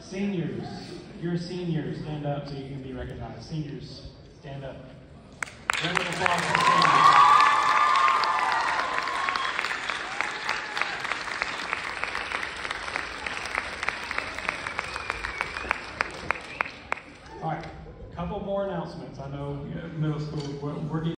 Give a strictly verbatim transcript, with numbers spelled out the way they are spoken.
Seniors, if you're a senior, stand up so you can be recognized. Seniors, stand up. Round of applause for seniors. All right, a couple more announcements. I know, you know, middle school, we're, we're getting